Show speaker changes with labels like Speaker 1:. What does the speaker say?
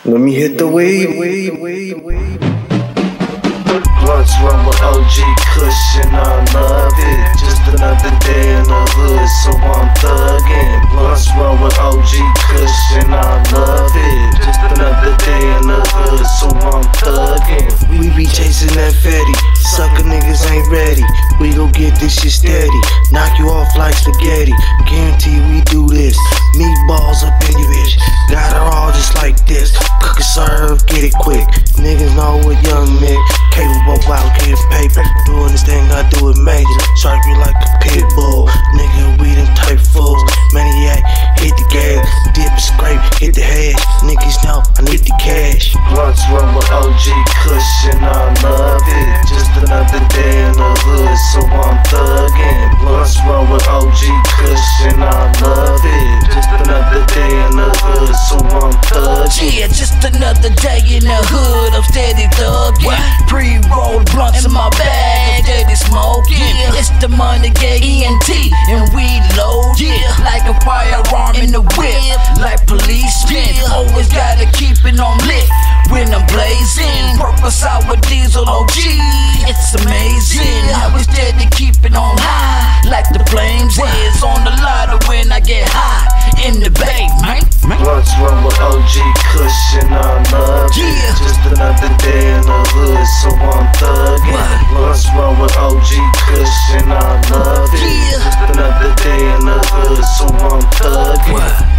Speaker 1: Let me hit the weed.
Speaker 2: Blunts run with OG Cushion, I love it. Just another day in the hood, so I'm thuggin'. Blunts run with OG Cushion, I love it. Just another day in the hood, so I'm thuggin'.
Speaker 1: We be chasing that fatty, sucker niggas ain't ready. We gon' get this shit steady, knock you off like spaghetti. Guarantee we do this, meatballs up in your bitch. Got her all just like this, cook and serve, get it quick. Niggas know what young Mick, capable out getting paper. Doing this thing I do it major, sharp you like a pit bull. Nigga, we them type fools, maniac, hit the gas, dip and scrape, hit the hash. Niggas know I need the cash.
Speaker 2: Blunts run with OG Cushion, I love it. Just another day in the hood, so I'm thuggin'. Blunts run with OG Cushion, I love it. Just another day in the hood, so I'm thuggin'.
Speaker 3: Yeah, just another day in the hood, I'm steady thuggin'. Pre-rolled blunts in my bag, I'm steady smoking. Yeah, it's the money gang, ENT, and we load. Yeah, like a firearm in the whip, like policemen. Always gotta keep it on lit when I'm blazing. Purpose out with diesel OG, it's amazing how we steady keep it on high, like the flames is on the ladder when I get high in the bay, man.
Speaker 2: Blunts run with OG Cushion, I love it. Just another day in the hood, so I'm thuggin'. Blunts run with OG Cushion, I love it. Just another day in the hood, so I'm thuggin'.